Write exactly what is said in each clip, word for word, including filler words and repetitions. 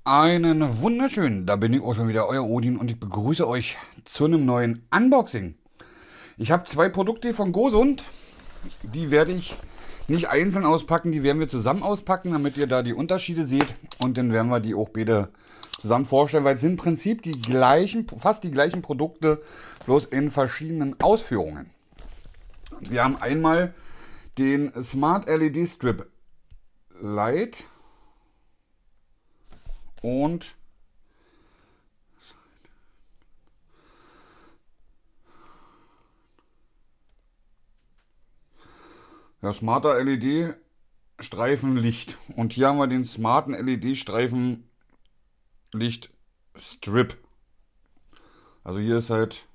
Einen wunderschönen, da bin ich auch schon wieder, euer Odin und ich begrüße euch zu einem neuen Unboxing. Ich habe zwei Produkte von Gosund, die werde ich nicht einzeln auspacken, die werden wir zusammen auspacken, damit ihr da die Unterschiede seht und dann werden wir die auch beide zusammen vorstellen, weil es sind im Prinzip die gleichen, fast die gleichen Produkte, bloß in verschiedenen Ausführungen. Wir haben einmal den Smart L E D Strip Light und ja, smarter L E D Streifenlicht. Und hier haben wir den smarten L E D Streifenlicht Strip. Also hier ist halt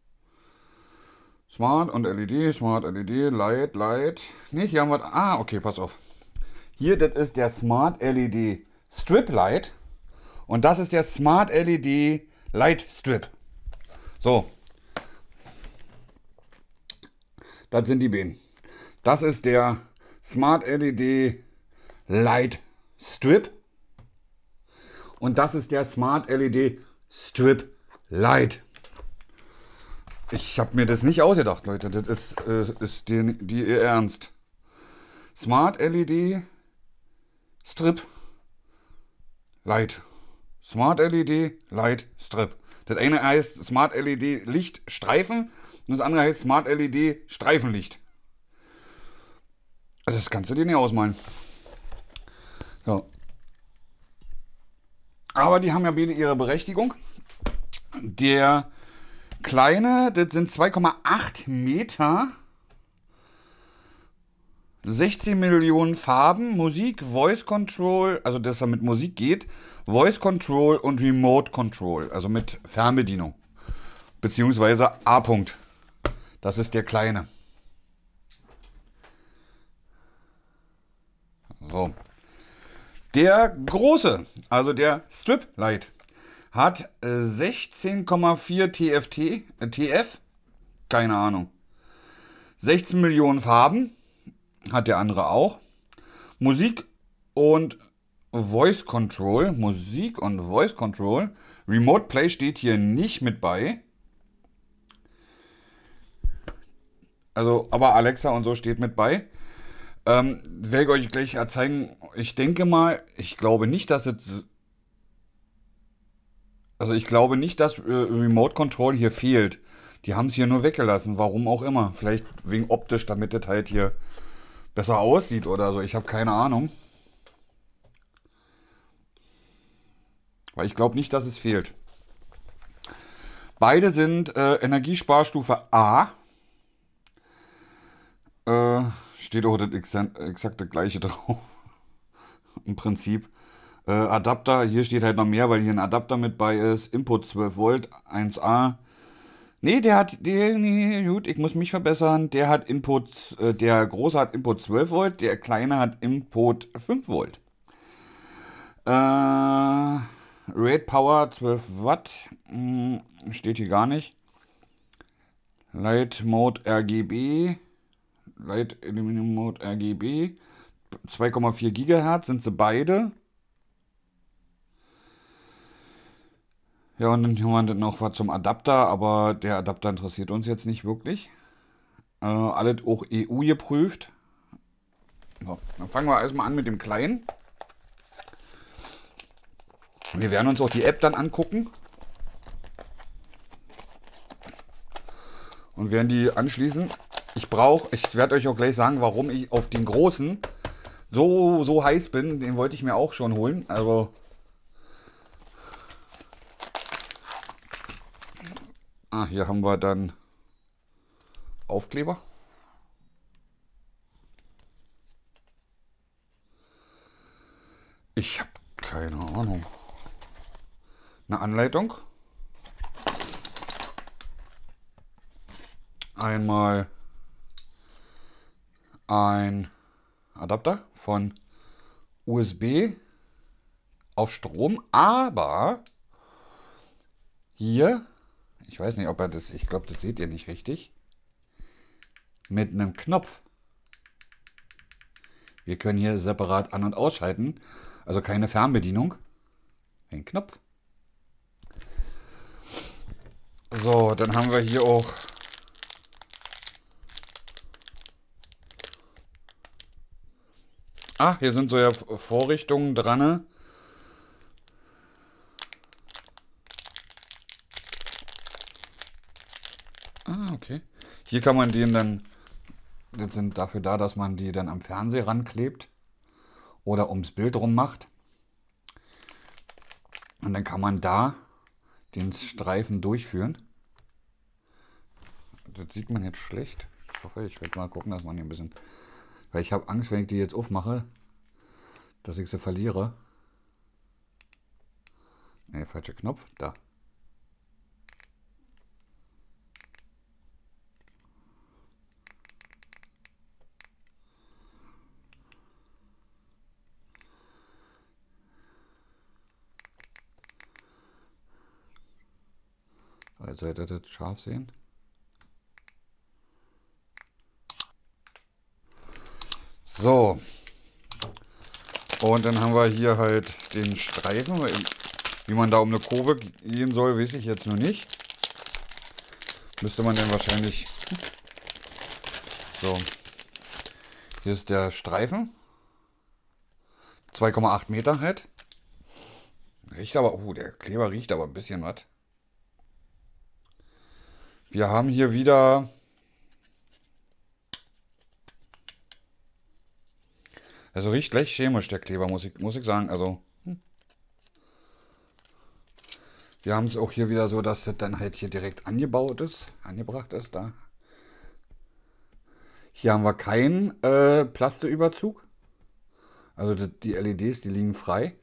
Smart und L E D, Smart L E D, Light, Light. Ne, hier haben wir. Ah, okay, pass auf. Hier, das ist der Smart L E D Strip Light. Und das ist der Smart L E D Light Strip. So. Das sind die beiden. Das ist der Smart L E D Light Strip. Und das ist der Smart L E D Strip Light. Ich habe mir das nicht ausgedacht, Leute. Das ist, äh, ist die, die ihr Ernst. Smart L E D Strip Light. Smart L E D Light Strip. Das eine heißt Smart L E D Lichtstreifen und das andere heißt Smart L E D Streifenlicht. Also das kannst du dir nicht ausmalen. Ja. Aber die haben ja beide ihre Berechtigung. Der kleine, das sind zwei Komma acht Meter. sechzehn Millionen Farben, Musik, Voice Control, also dass er mit Musik geht, Voice Control und Remote Control, also mit Fernbedienung. Beziehungsweise A. -Punkt. Das ist der kleine. So. Der große, also der Strip Light, hat sechzehn Komma vier T F T, äh, T F, keine Ahnung. sechzehn Millionen Farben. Hat der andere auch. Musik und Voice Control. Musik und Voice Control. Remote Play steht hier nicht mit bei. Also, aber Alexa und so steht mit bei. Ähm, werde ich euch gleich zeigen. Ich denke mal, ich glaube nicht, dass es. Also, ich glaube nicht, dass äh, Remote Control hier fehlt. Die haben es hier nur weggelassen. Warum auch immer. Vielleicht wegen optisch, damit das halt hier besser aussieht oder so. Ich habe keine Ahnung. Weil ich glaube nicht, dass es fehlt. Beide sind äh, Energiesparstufe A. Äh, steht auch das exakt, exakt gleiche drauf. Im Prinzip. Äh, Adapter, hier steht halt noch mehr, weil hier ein Adapter mit bei ist. Input zwölf Volt, eins A. Nee, der hat, der, nee, gut, ich muss mich verbessern. Der hat Input, äh, der große hat Input zwölf Volt, der kleine hat Input fünf Volt. Äh, Rate Power zwölf Watt, hm, steht hier gar nicht. Light Mode R G B, Light Illumination Mode R G B, zwei Komma vier Gigahertz sind sie beide. Ja, und dann haben wir noch was zum Adapter, aber der Adapter interessiert uns jetzt nicht wirklich. Äh, alles auch E U geprüft. So, dann fangen wir erstmal an mit dem kleinen. Wir werden uns auch die App dann angucken. Und werden die anschließen. Ich brauche, ich werde euch auch gleich sagen, warum ich auf den großen so, so heiß bin. Den wollte ich mir auch schon holen. Also. Ah, hier haben wir dann Aufkleber. Ich habe keine Ahnung. Eine Anleitung. Einmal ein Adapter von U S B auf Strom, aber hier, ich weiß nicht, ob er das, ich glaube, das seht ihr nicht richtig, mit einem Knopf. Wir können hier separat an- und ausschalten, also keine Fernbedienung. ein Knopf. So, dann haben wir hier auch Ah, hier sind so ja Vorrichtungen dran. Ne? Ah, okay. Hier kann man den dann, das sind dafür da, dass man die dann am Fernseher ranklebt oder ums Bild rum macht. Und dann kann man da den Streifen durchführen. Das sieht man jetzt schlecht. Ich hoffe, ich werde mal gucken, dass man hier ein bisschen... Weil ich habe Angst, wenn ich die jetzt aufmache, dass ich sie verliere. Ne, falscher Knopf. Da. So, jetzt solltet ihr das scharf sehen. So. Und dann haben wir hier halt den Streifen. Wie man da um eine Kurve gehen soll, weiß ich jetzt noch nicht. Müsste man dann wahrscheinlich... So. Hier ist der Streifen. zwei Komma acht Meter halt. Riecht aber... Oh, der Kleber riecht aber ein bisschen was. Wir haben hier wieder... Also riecht gleich chemisch, der Kleber, muss ich, muss ich sagen. Also, hm. Wir haben es auch hier wieder so, dass das dann halt hier direkt angebaut ist, angebracht ist. Da. Hier haben wir keinen äh, Plasteüberzug. Also das, die L E Ds, die liegen frei.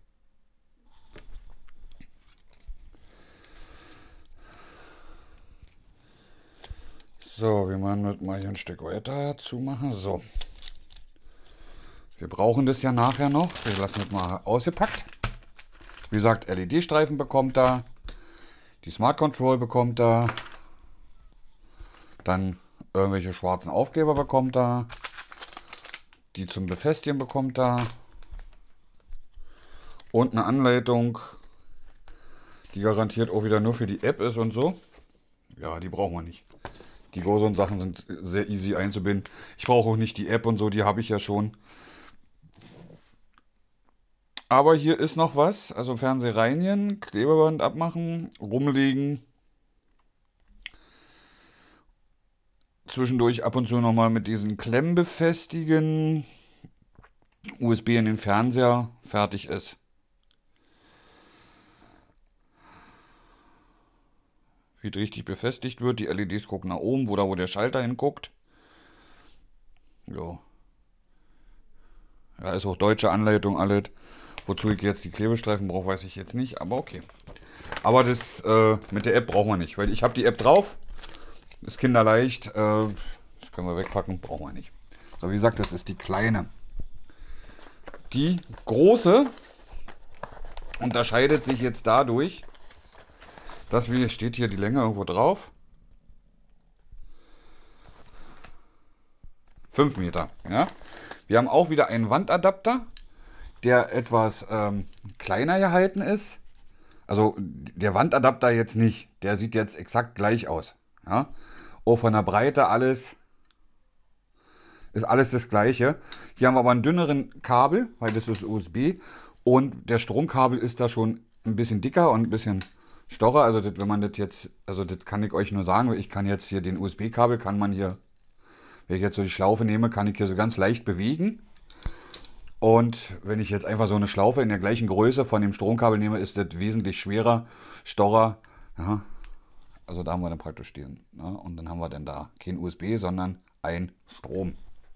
So, wir machen das mal hier ein Stück weiter zumachen. So. Wir brauchen das ja nachher noch. Wir lassen das mal ausgepackt. Wie gesagt, L E D-Streifen bekommt er. Die Smart Control bekommt er. Dann irgendwelche schwarzen Aufkleber bekommt er. Die zum Befestigen bekommt er. Und eine Anleitung, die garantiert auch wieder nur für die App ist und so. Ja, die brauchen wir nicht. Die großen Sachen sind sehr easy einzubinden. Ich brauche auch nicht die App und so, die habe ich ja schon. Aber hier ist noch was, also Fernseher reinigen, Klebeband abmachen, rumlegen. Zwischendurch ab und zu nochmal mit diesen Klemmen befestigen. U S B in den Fernseher, fertig ist. Wie es richtig befestigt wird, die L E Ds gucken nach oben, wo da wo der Schalter hinguckt. Jo. Ja, ist auch deutsche Anleitung alles. Wozu ich jetzt die Klebestreifen brauche, weiß ich jetzt nicht, aber okay. Aber das äh, mit der App brauchen wir nicht, weil ich habe die App drauf. Ist kinderleicht. Äh, das können wir wegpacken, brauchen wir nicht. So, wie gesagt, das ist die kleine. Die große unterscheidet sich jetzt dadurch, dass, wie steht hier die Länge irgendwo drauf, fünf Meter. Ja? Wir haben auch wieder einen Wandadapter, der etwas ähm, kleiner gehalten ist. Also der Wandadapter jetzt nicht. Der sieht jetzt exakt gleich aus. Ja? Auch von der Breite alles ist alles das gleiche. Hier haben wir aber einen dünneren Kabel, weil das ist U S B. Und der Stromkabel ist da schon ein bisschen dicker und ein bisschen stocher. Also das, wenn man das jetzt, also das kann ich euch nur sagen, ich kann jetzt hier den U S B-Kabel, kann man hier, wenn ich jetzt so die Schlaufe nehme, kann ich hier so ganz leicht bewegen. Und wenn ich jetzt einfach so eine Schlaufe in der gleichen Größe von dem Stromkabel nehme, ist das wesentlich schwerer, storer. Ja, also da haben wir dann praktisch den. Ja, und dann haben wir dann da kein U S B, sondern ein Strom.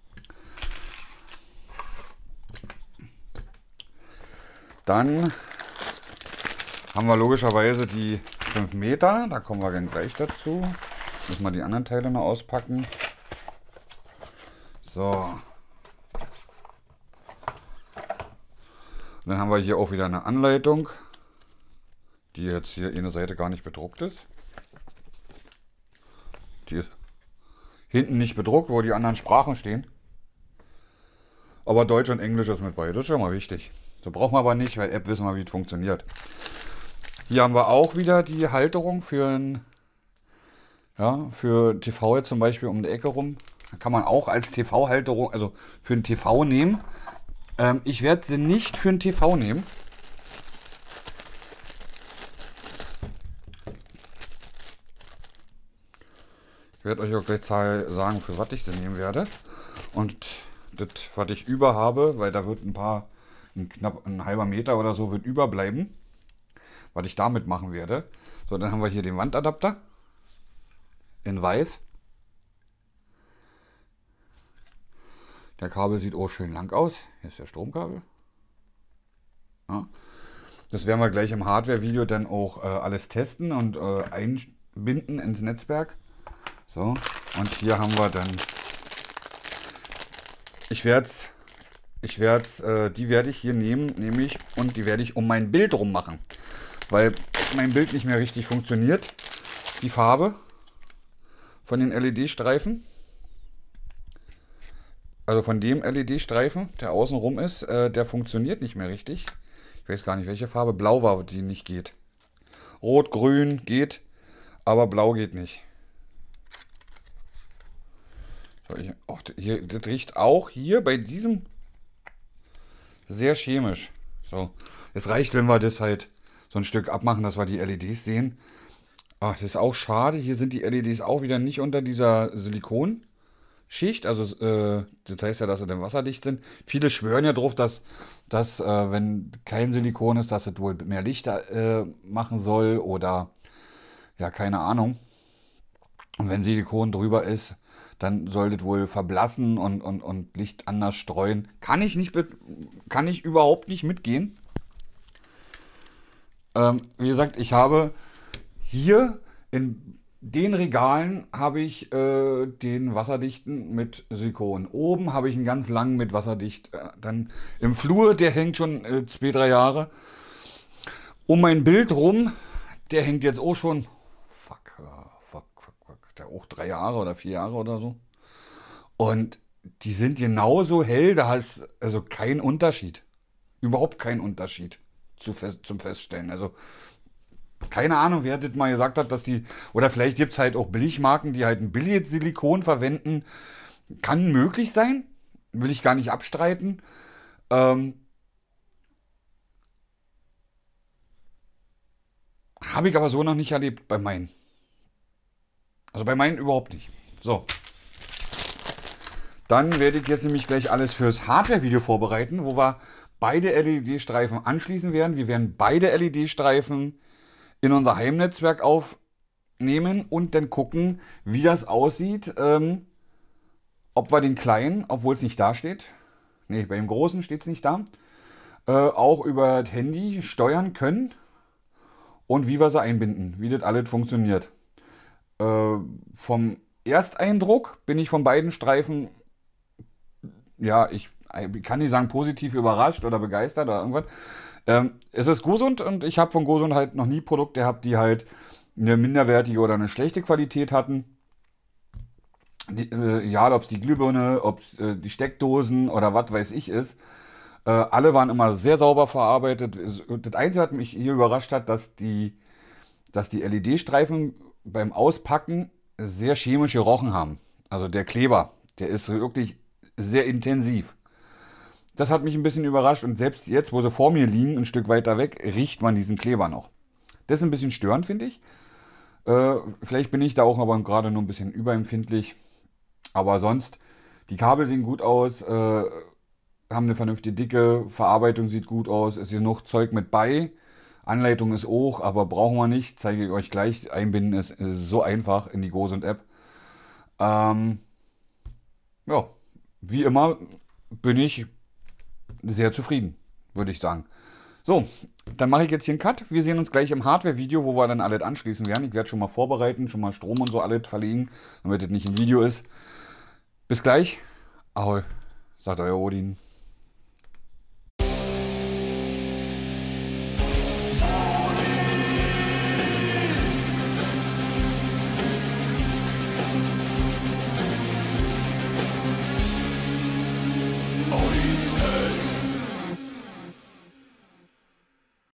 Dann haben wir logischerweise die fünf Meter. Da kommen wir dann gleich dazu. Müssen wir die anderen Teile noch auspacken. So. Und dann haben wir hier auch wieder eine Anleitung, die jetzt hier eine Seite gar nicht bedruckt ist. Die ist hinten nicht bedruckt, wo die anderen Sprachen stehen. Aber Deutsch und Englisch ist mit bei, das ist schon mal wichtig. So brauchen wir aber nicht, weil App wissen wir, wie es funktioniert. Hier haben wir auch wieder die Halterung für ein, ja, für T V jetzt zum Beispiel um die Ecke rum. Da kann man auch als T V-Halterung, also für ein T V nehmen. Ähm, ich werde sie nicht für ein T V nehmen. Ich werde euch auch gleich sagen, für was ich sie nehmen werde. Und das, was ich über habe, weil da wird ein paar, ein knapp ein halber Meter oder so wird überbleiben, was ich damit machen werde. So, dann haben wir hier den Wandadapter in weiß. Der Kabel sieht auch schön lang aus. Hier ist der Stromkabel. Ja. Das werden wir gleich im Hardware-Video dann auch äh, alles testen und äh, einbinden ins Netzwerk. So, und hier haben wir dann, ich werde es, ich werde äh, die werde ich hier nehmen, nämlich, und die werde ich um mein Bild rum machen, weil mein Bild nicht mehr richtig funktioniert, die Farbe von den L E D-Streifen, also von dem L E D-Streifen, der außen rum ist, äh, der funktioniert nicht mehr richtig. Ich weiß gar nicht, welche Farbe, blau war, die nicht geht. Rot, grün geht, aber blau geht nicht. So, hier, oh, hier, das riecht auch hier bei diesem sehr chemisch. So, es reicht, wenn wir das halt so ein Stück abmachen, dass wir die L E Ds sehen. Ach, das ist auch schade. Hier sind die L E Ds auch wieder nicht unter dieser Silikonschicht. Also, äh, das heißt ja, dass sie dann wasserdicht sind. Viele schwören ja drauf, dass, dass äh, wenn kein Silikon ist, dass es wohl mehr Licht äh, machen soll oder ja, keine Ahnung. Und wenn Silikon drüber ist, dann sollte es wohl verblassen und, und, und Licht anders streuen. Kann ich nicht, kann ich überhaupt nicht mitgehen. Ähm, wie gesagt, ich habe hier in den Regalen habe ich äh, den wasserdichten mit Silikon. Oben habe ich einen ganz langen mit wasserdicht. Äh, dann im Flur, der hängt schon äh, zwei, drei Jahre. Um mein Bild rum, der hängt jetzt auch schon, fuck, fuck, fuck, fuck, der auch drei Jahre oder vier Jahre oder so. Und die sind genauso hell, da ist also kein Unterschied. Überhaupt kein Unterschied zu fest, zum Feststellen. Also keine Ahnung, wer das mal gesagt hat, dass die, oder vielleicht gibt es halt auch Billigmarken, die halt ein billiges Silikon verwenden. Kann möglich sein, will ich gar nicht abstreiten. Ähm, Habe ich aber so noch nicht erlebt bei meinen. Also bei meinen überhaupt nicht. So. Dann werde ich jetzt nämlich gleich alles fürs Hardware-Video vorbereiten, wo wir beide L E D-Streifen anschließen werden. Wir werden beide L E D-Streifen in unser Heimnetzwerk aufnehmen und dann gucken, wie das aussieht. Ähm, ob wir den kleinen, obwohl es nicht da steht, nee, bei dem großen steht es nicht da, äh, auch über das Handy steuern können und wie wir sie einbinden, wie das alles funktioniert. Äh, vom Ersteindruck bin ich von beiden Streifen, ja, ich kann nicht sagen positiv überrascht oder begeistert oder irgendwas. Ähm, es ist Gosund und ich habe von Gosund halt noch nie Produkte gehabt, die halt eine minderwertige oder eine schlechte Qualität hatten. Die, äh, egal, ob es die Glühbirne, ob es äh, die Steckdosen oder was weiß ich ist. Äh, alle waren immer sehr sauber verarbeitet. Das Einzige, was mich hier überrascht hat, dass die, dass die L E D-Streifen beim Auspacken sehr chemisch gerochen haben. Also der Kleber, der ist wirklich sehr intensiv. Das hat mich ein bisschen überrascht und selbst jetzt, wo sie vor mir liegen, ein Stück weiter weg, riecht man diesen Kleber noch. Das ist ein bisschen störend, finde ich. Äh, vielleicht bin ich da auch aber gerade nur ein bisschen überempfindlich. Aber sonst, die Kabel sehen gut aus, äh, haben eine vernünftige Dicke, Verarbeitung sieht gut aus, ist hier noch Zeug mit bei. Anleitung ist auch, aber brauchen wir nicht, zeige ich euch gleich. Einbinden ist, ist so einfach in die Gosund-App. Ähm, ja, wie immer bin ich sehr zufrieden, würde ich sagen. So, dann mache ich jetzt hier einen Cut. Wir sehen uns gleich im Hardware-Video, wo wir dann alles anschließen werden. Ich werde schon mal vorbereiten, schon mal Strom und so alles verlegen, damit das nicht ein Video ist. Bis gleich. Ahoi, sagt euer Odin.